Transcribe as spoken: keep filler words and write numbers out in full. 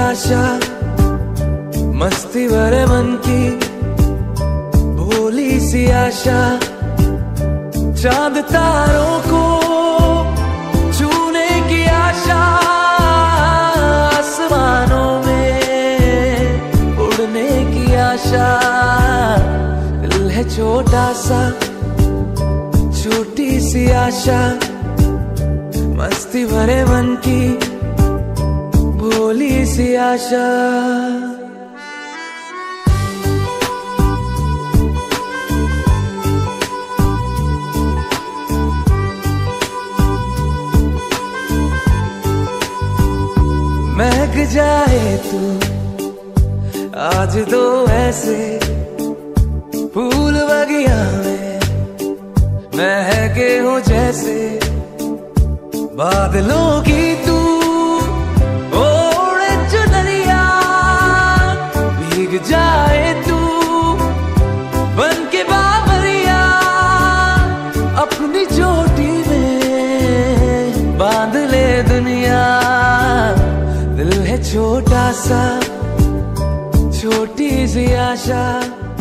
आशा, मस्ती भरे मन की भोली सी आशा, चांद तारों को छूने की आशा, आसमानों में उड़ने की आशा। दिल है छोटा सा, छोटी सी आशा, मस्ती भरे मन की भोली सी आशा। महक जाए तू आज तो ऐसे फूल बगिया में, महके हो जैसे बादलों की तू ओढ़े चुनरिया। भीग जाए तू बन के बाबरिया, अपनी चोटी में बांध ले दुनिया। दिल है छोटा सा, छोटी सी आशा,